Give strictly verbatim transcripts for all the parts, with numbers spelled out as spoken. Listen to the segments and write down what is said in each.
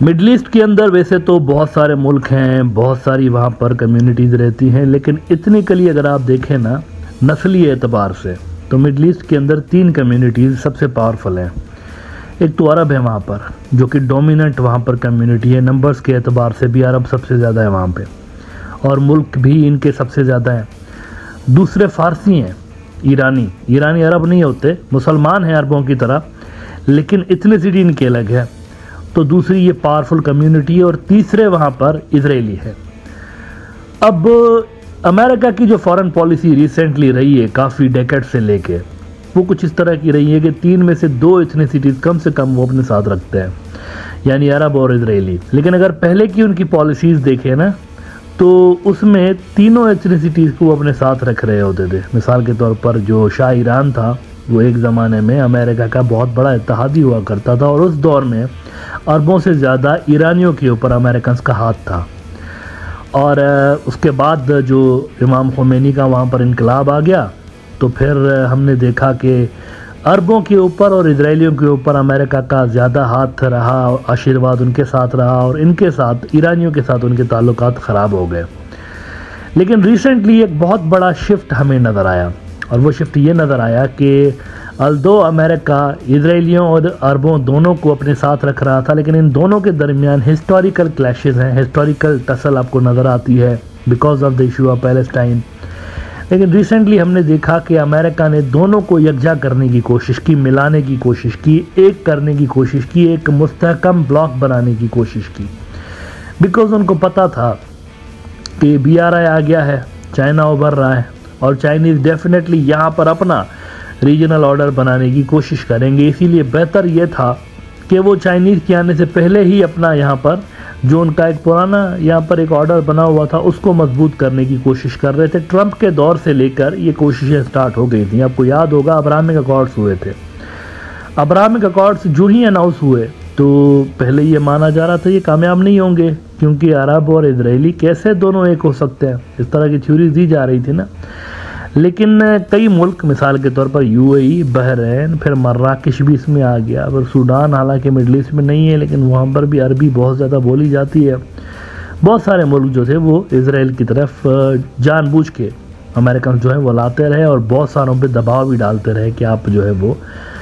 Middle east के अंदर वैसे तो बहुत सारे मुल्क हैं, बहुत सारी वहाँ पर कम्युनिटीज़ रहती हैं, लेकिन इथनिकली अगर आप देखें ना, नस्ली एतबार से, तो मिडल ईस्ट के अंदर तीन कम्युनिटीज़ सबसे पावरफुल हैं। एक तो अरब है वहाँ पर, जो कि डोमिनेंट वहाँ पर कम्युनिटी है, नंबर्स के एतबार से भी अरब सबसे ज़्यादा है वहाँ पे, और मुल्क भी इनके सबसे ज़्यादा हैं। दूसरे फ़ारसी हैं, ईरानी। ईरानी अरब नहीं होते, मुसलमान हैं अरबों की तरह, लेकिन इथनिसिटी इनकी अलग है। तो दूसरी ये पावरफुल कम्युनिटी है। और तीसरे वहाँ पर इजरायली है। अब अमेरिका की जो फॉरेन पॉलिसी रिसेंटली रही है, काफ़ी डेकेड से लेके, वो कुछ इस तरह की रही है कि तीन में से दो इथनिसिटीज़ कम से कम वो अपने साथ रखते हैं, यानी अरब और इजरायली। लेकिन अगर पहले की उनकी पॉलिसीज़ देखें ना, तो उसमें तीनों एथनिसिटीज़ को वो अपने साथ रख रहे होते थे। मिसाल के तौर पर जो शाह ईरान था, वो एक ज़माने में अमेरिका का बहुत बड़ा इत्तेहादी हुआ करता था, और उस दौर में अरबों से ज़्यादा ईरानियों के ऊपर अमेरिकन का हाथ था। और उसके बाद जो इमाम खुमैनी का वहाँ पर इनकलाब आ गया, तो फिर हमने देखा कि अरबों के ऊपर और इजरायलियों के ऊपर अमेरिका का ज़्यादा हाथ रहा, आशीर्वाद उनके साथ रहा, और इनके साथ, ईरानियों के साथ उनके ताल्लुकात ख़राब हो गए। लेकिन रिसेंटली एक बहुत बड़ा शिफ्ट हमें नज़र आया, और वो शिफ्ट ये नज़र आया कि अल्दो अमेरिका इजरायलियों और अरबों दोनों को अपने साथ रख रहा था, लेकिन इन दोनों के दरमियान हिस्टोरिकल क्लैशेस हैं, हिस्टोरिकल टसल आपको नज़र आती है because of the issue of Palestine. लेकिन रिसेंटली हमने देखा कि अमेरिका ने दोनों को यकजा करने की कोशिश की, मिलाने की कोशिश की, एक करने की कोशिश की, एक मुस्तहकम ब्लॉक बनाने की कोशिश की, बिकॉज उनको पता था कि बी आर आई आ गया है, चाइना उभर रहा है, और चाइनीज़ डेफिनेटली यहाँ पर अपना रीजनल ऑर्डर बनाने की कोशिश करेंगे। इसीलिए बेहतर ये था कि वो चाइनीज़ के आने से पहले ही अपना यहाँ पर जो उनका एक पुराना यहाँ पर एक ऑर्डर बना हुआ था, उसको मजबूत करने की कोशिश कर रहे थे। ट्रंप के दौर से लेकर ये कोशिशें स्टार्ट हो गई थी। आपको याद होगा अब्राहमिक अकॉर्ड्स हुए थे। अब्राहमिक अकॉर्ड्स जो ही अनाउंस हुए, तो पहले ये माना जा रहा था ये कामयाब नहीं होंगे, क्योंकि अरब और इजरायली कैसे दोनों एक हो सकते हैं, इस तरह की थ्योरीज दी जा रही थी ना। लेकिन कई मुल्क, मिसाल के तौर पर यूएई, बहरीन, फिर मर्राकेश भी इसमें आ गया। और सूडान हालांकि मिडल ईस्ट में नहीं है, लेकिन वहाँ पर भी अरबी बहुत ज़्यादा बोली जाती है। बहुत सारे मुल्क जो थे वो इजराइल की तरफ जानबूझ के अमेरिकन जो है वो लाते रहे, और बहुत सारों पे दबाव भी डालते रहे कि आप जो है वो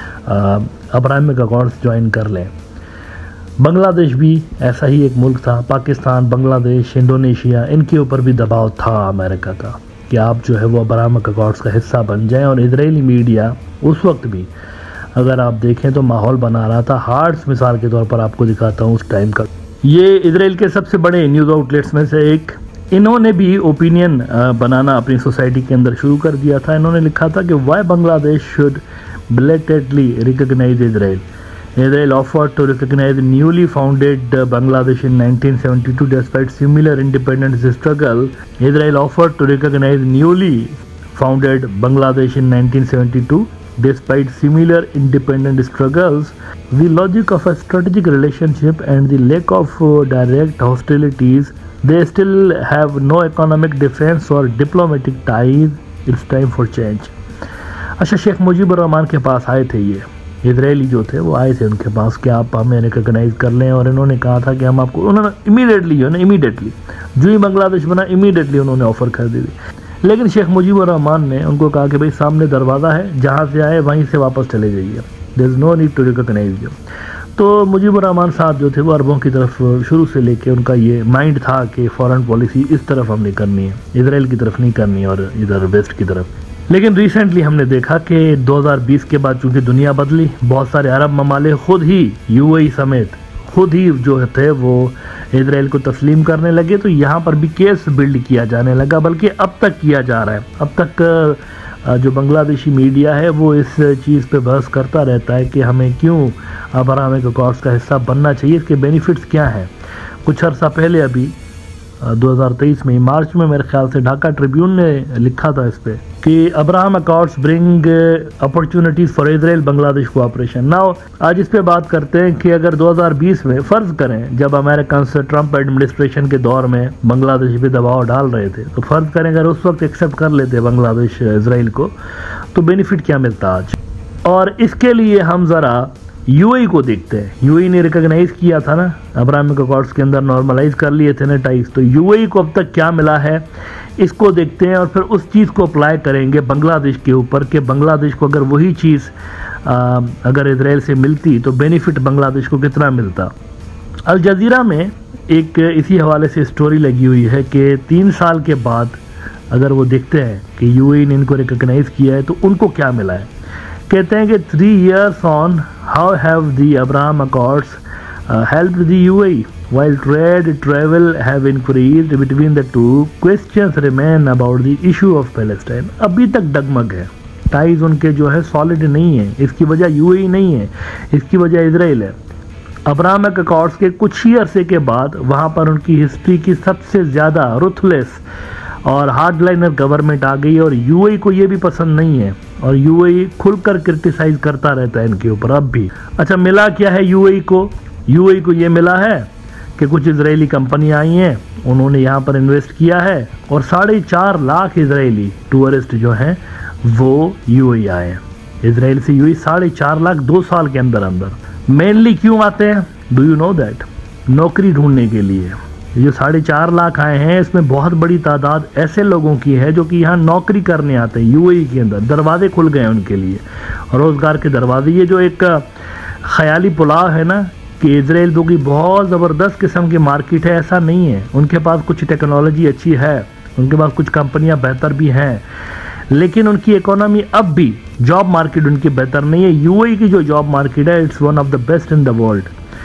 अब्राहमिक अकॉर्ड्स ज्वाइन कर लें। बांग्लादेश भी ऐसा ही एक मुल्क था। पाकिस्तान, बांग्लादेश, इंडोनेशिया, इनके ऊपर भी दबाव था अमेरिका का कि आप जो है वो अब्राहमिक अकॉर्ड्स का हिस्सा बन जाएं। और इजरायली मीडिया उस वक्त भी, अगर आप देखें तो माहौल बना रहा था। हार्ट्स मिसाल के तौर पर आपको दिखाता हूँ उस टाइम का, ये इजराइल के सबसे बड़े न्यूज़ आउटलेट्स में से एक, इन्होंने भी ओपिनियन बनाना अपनी सोसाइटी के अंदर शुरू कर दिया था। इन्होंने लिखा था कि why Bangladesh should blatantly recognize Israel. Israel offered to recognize newly founded uh, Bangladesh in nineteen seventy-two despite similar independence struggle. Israel offered to recognize newly founded Bangladesh in nineteen seventy-two despite similar independent struggles. The logic of a strategic relationship and the lack of uh, direct hostilities, they still have no economic difference or diplomatic ties. It's time for change. अच्छा, शेख मुजीबुर रहमान के पास आए थे ये Israeli जो थे, वो आए थे उनके पास कि आप हमें रिकॉग्नाइज कर लें, और इन्होंने कहा था कि हम आपको, उन्होंने इमीडिएटली जो है ना, इमीडिएटली जो ही बांग्लादेश बना, इमीडिएटली उन्होंने ऑफ़र कर दी थी। लेकिन शेख मुजीबुर रहमान ने उनको कहा कि भाई सामने दरवाज़ा है, जहाँ से आए वहीं से वापस चले जाइए, there is no need to recognise you. तो मुजीबुर रहमान साहब जो थे वो अरबों की तरफ शुरू से लेके उनका ये माइंड था कि फ़ॉरेन पॉलिसी इस तरफ हमने करनी है, इजराइल की तरफ नहीं करनी और इधर वेस्ट की तरफ। लेकिन रिसेंटली हमने देखा कि दो हज़ार बीस के बाद चूंकि दुनिया बदली, बहुत सारे अरब ममालिक खुद ही, यूएई समेत, खुद ही जो थे वो इजराइल को तस्लीम करने लगे। तो यहाँ पर भी केस बिल्ड किया जाने लगा, बल्कि अब तक किया जा रहा है। अब तक जो बांग्लादेशी मीडिया है वो इस चीज़ पे बहस करता रहता है कि हमें क्यों अब्राहमिक अकॉर्ड्स का हिस्सा बनना चाहिए, इसके बेनिफिट्स क्या हैं। कुछ अर्सा पहले अभी दो हज़ार तेईस में, मार्च में मेरे ख्याल से, ढाका ट्रिब्यून ने लिखा था इस पे कि Abraham accords bring opportunities for Israel Bangladesh cooperation. Now आज इस पे बात करते हैं कि अगर दो हज़ार बीस में फ़र्ज़ करें, जब अमेरिकन ट्रंप एडमिनिस्ट्रेशन के दौर में बांग्लादेश पे दबाव डाल रहे थे, तो फ़र्ज़ करें अगर उस वक्त एक्सेप्ट कर लेते बांग्लादेश इजराइल को, तो बेनिफिट क्या मिलता आज। और इसके लिए हम ज़रा यूएई को देखते हैं। यूएई ने रिकॉग्नाइज किया था ना, अब्राहमिक अकॉर्ड्स के अंदर नॉर्मलाइज कर लिए थे ना टाइज, तो यूएई को अब तक क्या मिला है इसको देखते हैं और फिर उस चीज़ को अप्लाई करेंगे बांग्लादेश के ऊपर कि बांग्लादेश को अगर वही चीज़ अगर इजराइल से मिलती तो बेनिफिट बांग्लादेश को कितना मिलता। अल जजीरा में एक इसी हवाले से स्टोरी लगी हुई है कि तीन साल के बाद अगर वो देखते हैं कि यूएई ने इनको रिकॉग्नाइज किया है तो उनको क्या मिला है। कहते हैं कि three years on how have the Abraham accords helped the UAE while trade travel have increased between the two, questions remain about the issue of Palestine। अभी तक डगमग है, टाइज उनके जो है सॉलिड नहीं है। इसकी वजह यूएई नहीं है, इसकी वजह इजराइल है। अब्राहमिक अकॉर्ड्स के कुछ ही अरसे के बाद वहाँ पर उनकी हिस्ट्री की सबसे ज़्यादा रुथलेस और हार्डलाइनर गवर्नमेंट आ गई और यूएई को ये भी पसंद नहीं है और यूएई खुलकर क्रिटिसाइज करता रहता है इनके ऊपर अब भी। अच्छा, मिला क्या है यूएई को? यूएई को ये मिला है कि कुछ इजरायली कंपनियां आई हैं, उन्होंने यहाँ पर इन्वेस्ट किया है और साढ़े चार लाख इजरायली टूरिस्ट जो हैं वो यूएई आए हैं। इजराइल से यूएई साढ़े चार लाख दो साल के अंदर अंदर। मेनली क्यों आते हैं? Do you know that? नौकरी ढूंढने के लिए। ये जो साढ़े चार लाख आए हैं इसमें बहुत बड़ी तादाद ऐसे लोगों की है जो कि यहाँ नौकरी करने आते हैं यूएई के अंदर। दरवाजे खुल गए उनके लिए, रोज़गार के दरवाजे। ये जो एक ख्याली पुलाव है ना कि इजराइल तो की बहुत ज़बरदस्त किस्म की मार्केट है, ऐसा नहीं है। उनके पास कुछ टेक्नोलॉजी अच्छी है, उनके पास कुछ कंपनियां बेहतर भी हैं, लेकिन उनकी इकोनॉमी अब भी, जॉब मार्केट उनकी बेहतर नहीं है। यूएई की जो जॉब मार्केट है it's one of the best in the world.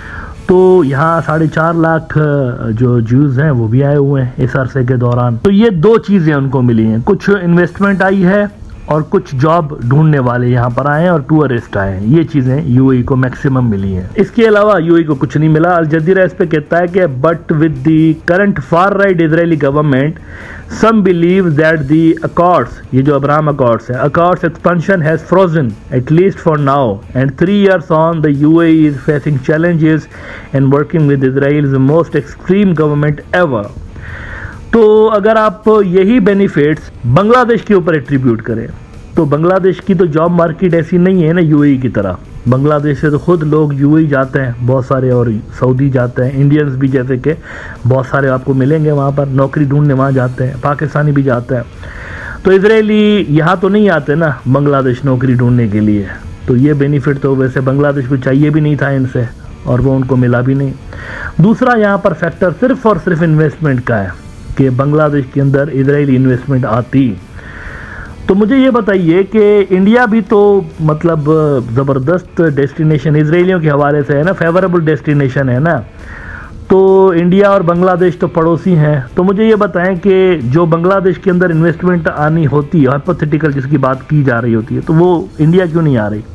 तो यहाँ साढ़े चार लाख जो ज्यूज़ हैं वो भी आए हुए हैं इस अरसे के दौरान। तो ये दो चीज़ें उनको मिली हैं, कुछ इन्वेस्टमेंट आई है और कुछ जॉब ढूंढने वाले यहाँ पर आए हैं और टूरिस्ट आए हैं। ये चीज़ें यूएई को मैक्सिमम मिली हैं। इसके अलावा यूएई को कुछ नहीं मिला। अल जजीरा इस पे कहता है कि but with the current far right Israeli government some believe that the accords, ये जो अब्राहम अकॉर्ड्स है, accords expansion has frozen at least for now and three years on the UAE is facing challenges in working with Israel the most extreme government ever. तो अगर आप यही benefits Bangladesh के ऊपर attribute करें तो बांग्लादेश की तो जॉब मार्केट ऐसी नहीं है ना यूएई की तरह। बांग्लादेश से तो खुद लोग यूएई जाते हैं बहुत सारे और सऊदी जाते हैं, इंडियंस भी जैसे कि बहुत सारे आपको मिलेंगे वहाँ पर नौकरी ढूंढने वहाँ जाते हैं, पाकिस्तानी भी जाते हैं। तो इजरायली यहाँ तो नहीं आते ना बांग्लादेश नौकरी ढूंढने के लिए। तो ये बेनिफिट तो वैसे बांग्लादेश को चाहिए भी नहीं था इनसे और वो उनको मिला भी नहीं। दूसरा यहाँ पर फैक्टर सिर्फ और सिर्फ इन्वेस्टमेंट का है कि बांग्लादेश के अंदर इजरायली इन्वेस्टमेंट आती। तो मुझे ये बताइए कि इंडिया भी तो मतलब ज़बरदस्त डेस्टिनेशन इजरायलियों के हवाले से है ना, फेवरेबल डेस्टिनेशन है ना। तो इंडिया और बांग्लादेश तो पड़ोसी हैं। तो मुझे ये बताएं कि जो बांग्लादेश के अंदर इन्वेस्टमेंट आनी होती है, हाइपोथेटिकल जिसकी बात की जा रही होती है, तो वो इंडिया क्यों नहीं आ रही?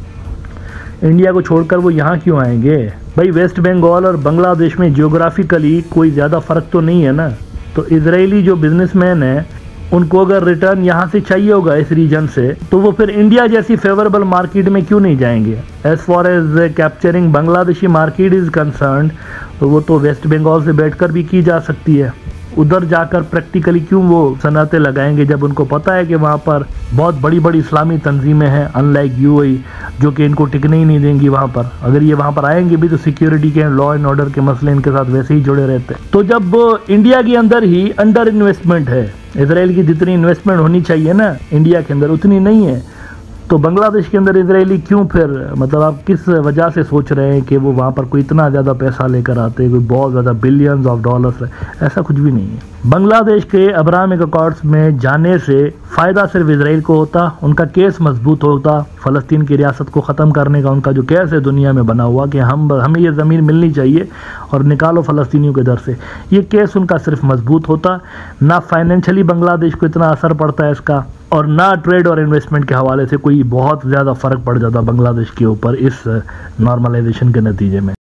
इंडिया को छोड़कर वो यहाँ क्यों आएंगे? भाई वेस्ट बंगाल और बांग्लादेश में जियोग्राफिकली कोई ज़्यादा फ़र्क तो नहीं है ना। तो इजरायली जो बिजनेसमैन है उनको अगर रिटर्न यहाँ से चाहिए होगा इस रीजन से, तो वो फिर इंडिया जैसी फेवरेबल मार्केट में क्यों नहीं जाएंगे? As far as capturing Bangladeshi market is concern, तो वो तो वेस्ट बंगाल से बैठकर भी की जा सकती है। उधर जाकर प्रैक्टिकली क्यों वो सनतें लगाएंगे जब उनको पता है कि वहाँ पर बहुत बड़ी बड़ी इस्लामी तंजीमें हैं, अनलाइक यूएई जो कि इनको टिकने ही नहीं देंगी वहाँ पर। अगर ये वहाँ पर आएंगे भी तो सिक्योरिटी के, लॉ एंड ऑर्डर के मसले इनके साथ वैसे ही जुड़े रहते हैं। तो जब इंडिया के अंदर ही अंडर इन्वेस्टमेंट है, इजराइल की जितनी इन्वेस्टमेंट होनी चाहिए ना इंडिया के अंदर उतनी नहीं है, तो बांग्लादेश के अंदर इजरायली क्यों फिर, मतलब आप किस वजह से सोच रहे हैं कि वो वहाँ पर कोई इतना ज़्यादा पैसा लेकर आते हैं, कोई बहुत ज़्यादा बिलियंस ऑफ डॉलर्स? ऐसा कुछ भी नहीं है। बांग्लादेश के अब्राहमिक अकॉर्ड्स में जाने से फ़ायदा सिर्फ इजराइल को होता, उनका केस मजबूत होता, फ़लस्तीन की रियासत को ख़त्म करने का उनका जो केस है दुनिया में बना हुआ कि हम हमें ये ज़मीन मिलनी चाहिए और निकालो फ़लस्तीनियों के दर से, ये केस उनका सिर्फ मजबूत होता। ना फाइनेंशियली बांग्लादेश को इतना असर पड़ता है इसका, और ना ट्रेड और इन्वेस्टमेंट के हवाले से कोई बहुत ज़्यादा फ़र्क पड़ जाता बांग्लादेश के ऊपर इस नॉर्मलाइजेशन के नतीजे में।